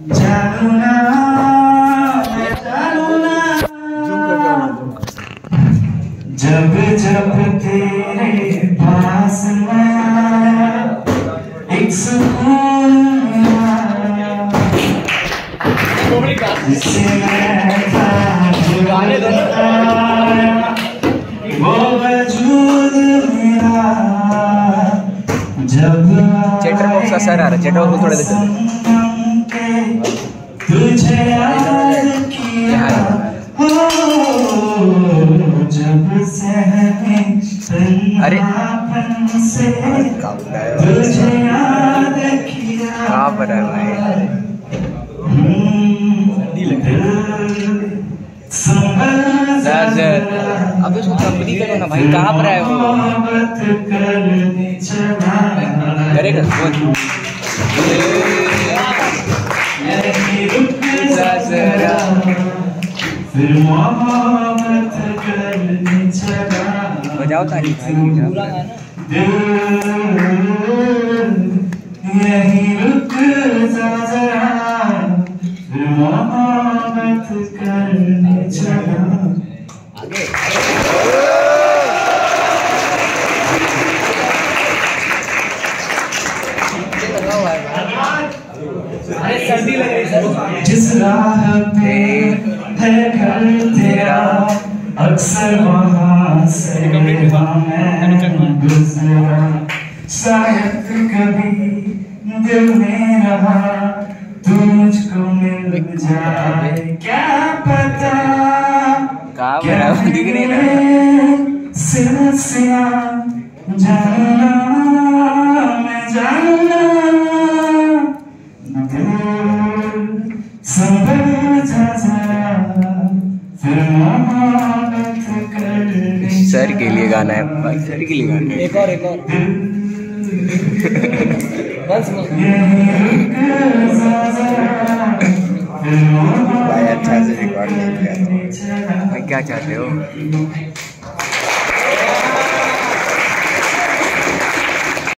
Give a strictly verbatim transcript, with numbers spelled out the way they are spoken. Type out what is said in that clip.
जानू ना मैं जानू ना जब जब तेरे पास मैं आया एक सुकून आया जिसे मैं था वो वजूद मेरा जब चैटर बॉक्स का सर आ रहा है, चैटर बॉक्स थोड़ा देख तुझे याद किया हो जब से अरे से तुझे याद किया कहाँ पर है भाई? अब इसको कंपनी करो ना भाई, कहाँ पर है वो? करेगा बजाओ ताली यही रुक जा जरा फिर मोहब्बत करने चला आगे सर्दी लग रही है। जिस राह पे है घर तेरा अक्सर वहाँ से मैं गुजरा शायद कभी दिल में रहा तू मुझको मिल जाए क्या पता क्या दिख नहीं रहा सिलसिला जानना मैं जानना संभल जा जरा फिर मोहब्बत करने सर के लिए गाना है भाई, सर के लिए गाना है। एक और एक और बस भाई अच्छा से रिकॉर्ड नहीं किया। क्या चाहते हो?